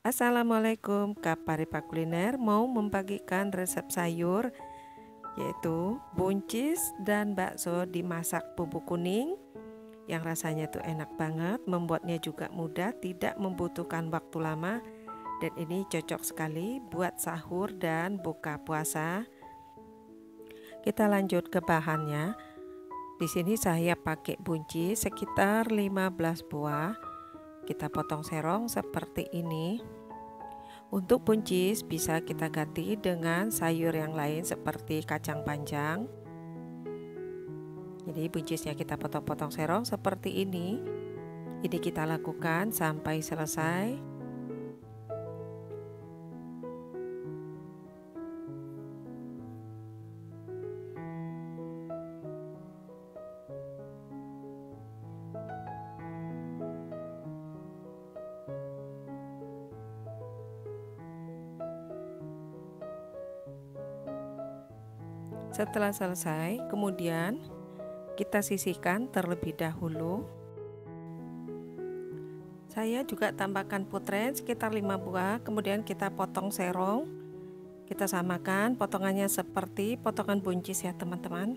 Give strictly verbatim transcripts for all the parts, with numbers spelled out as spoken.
Assalamualaikum, Kak Paripa Kuliner mau membagikan resep sayur yaitu buncis dan bakso dimasak bumbu kuning yang rasanya tuh enak banget, membuatnya juga mudah, tidak membutuhkan waktu lama, dan ini cocok sekali buat sahur dan buka puasa. Kita lanjut ke bahannya. Di sini saya pakai buncis sekitar lima belas buah. Kita potong serong seperti ini. Untuk buncis bisa kita ganti dengan sayur yang lain seperti kacang panjang. Jadi buncisnya kita potong-potong serong seperti ini. Ini kita lakukan sampai selesai. Setelah selesai, kemudian kita sisihkan terlebih dahulu. Saya juga tambahkan putrén sekitar lima buah, kemudian kita potong serong. Kita samakan potongannya seperti potongan buncis ya teman-teman.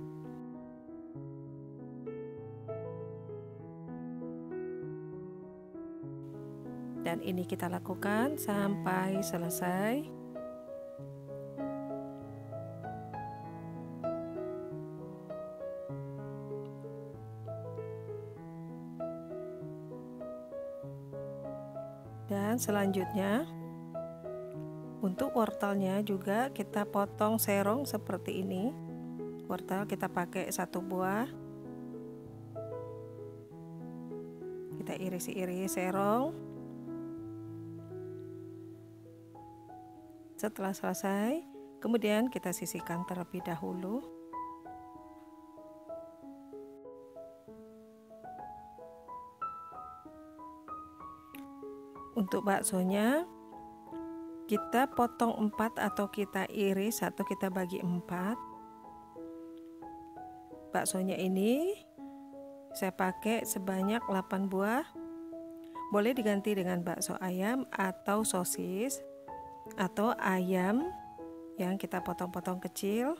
Dan ini kita lakukan sampai selesai. Dan selanjutnya untuk wortelnya juga kita potong serong seperti ini. Wortel kita pakai satu buah. Kita iris-iris serong. Setelah selesai, kemudian kita sisihkan terlebih dahulu. Untuk baksonya kita potong empat atau kita iris atau kita bagi empat. Baksonya ini saya pakai sebanyak delapan buah. Boleh diganti dengan bakso ayam atau sosis atau ayam yang kita potong-potong kecil.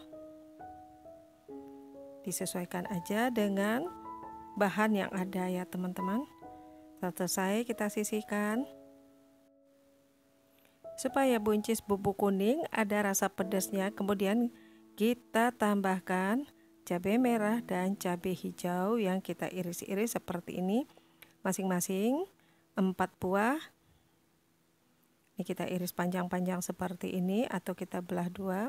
Disesuaikan aja dengan bahan yang ada ya teman-teman. Selesai kita sisihkan. Supaya buncis bumbu kuning ada rasa pedasnya, kemudian kita tambahkan cabai merah dan cabai hijau yang kita iris-iris seperti ini, masing-masing empat buah. Ini kita iris panjang-panjang seperti ini atau kita belah dua.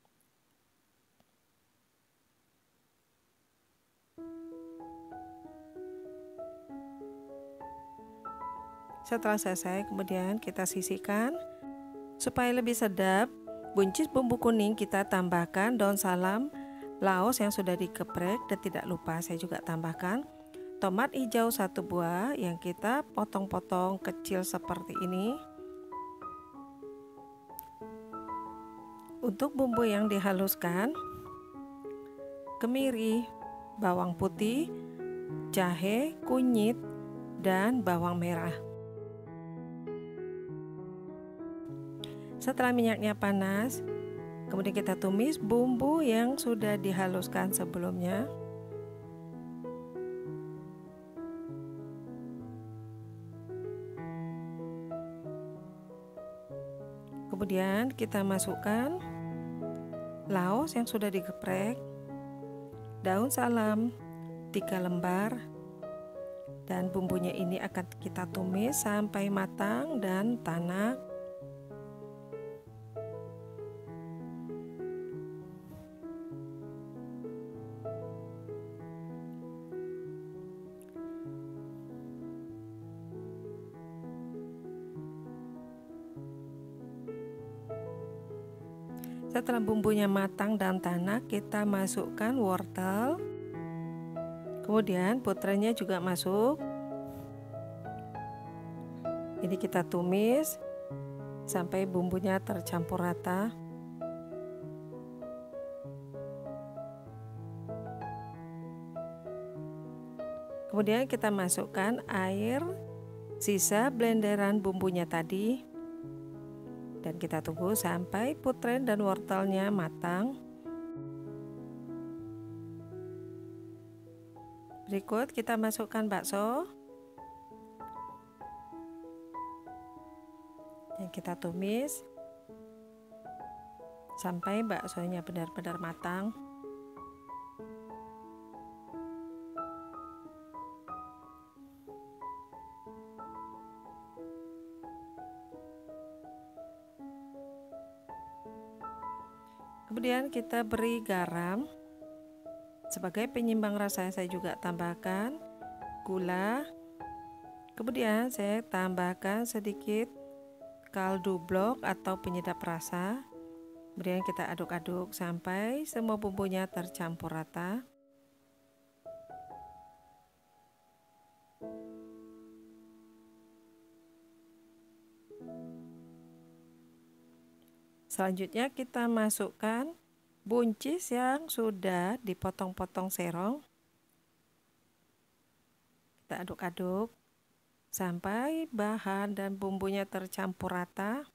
Setelah selesai, kemudian kita sisihkan. Supaya lebih sedap, buncis bumbu kuning kita tambahkan daun salam, laos yang sudah digeprek, dan tidak lupa saya juga tambahkan tomat hijau satu buah yang kita potong-potong kecil seperti ini. Untuk bumbu yang dihaluskan, kemiri, bawang putih, jahe, kunyit, dan bawang merah. Setelah minyaknya panas, kemudian kita tumis bumbu yang sudah dihaluskan sebelumnya. Kemudian kita masukkan laos yang sudah digeprek, daun salam tiga lembar, dan bumbunya ini akan kita tumis sampai matang dan tanak. Setelah bumbunya matang dan tanak, kita masukkan wortel. Kemudian putrénnya juga masuk. Ini kita tumis sampai bumbunya tercampur rata. Kemudian kita masukkan air sisa blenderan bumbunya tadi. Dan kita tunggu sampai putrén dan wortelnya matang. Berikut kita masukkan bakso. Dan kita tumis sampai baksonya benar-benar matang. Kemudian kita beri garam. Sebagai penyimbang rasa saya juga tambahkan gula. Kemudian saya tambahkan sedikit kaldu blok atau penyedap rasa. Kemudian kita aduk-aduk sampai semua bumbunya tercampur rata. Selanjutnya kita masukkan buncis yang sudah dipotong-potong serong. Kita aduk-aduk sampai bahan dan bumbunya tercampur rata.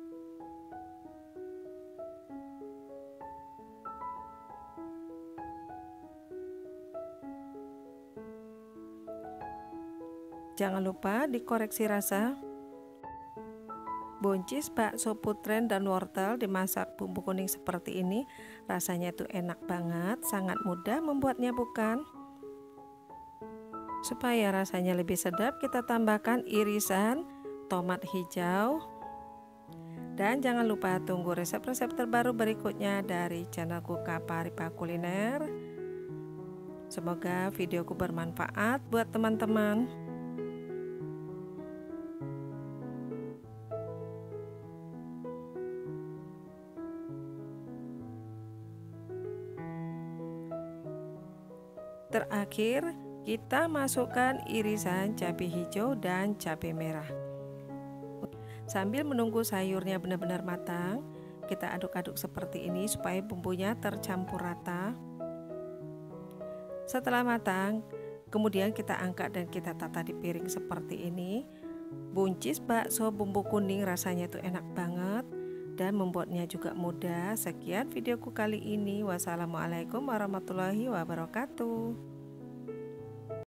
Jangan lupa dikoreksi rasa. Buncis, bakso putrén dan wortel dimasak bumbu kuning seperti ini, rasanya itu enak banget, sangat mudah membuatnya bukan? Supaya rasanya lebih sedap, kita tambahkan irisan tomat hijau. Dan jangan lupa tunggu resep-resep terbaru berikutnya dari channelku Kaparipa Kuliner. Semoga videoku bermanfaat buat teman-teman. Terakhir, kita masukkan irisan cabai hijau dan cabai merah. Sambil menunggu sayurnya benar-benar matang, kita aduk-aduk seperti ini supaya bumbunya tercampur rata. Setelah matang, kemudian kita angkat dan kita tata di piring seperti ini. Buncis bakso bumbu kuning rasanya tuh enak banget dan membuatnya juga mudah. Sekian videoku kali ini. Wassalamualaikum warahmatullahi wabarakatuh.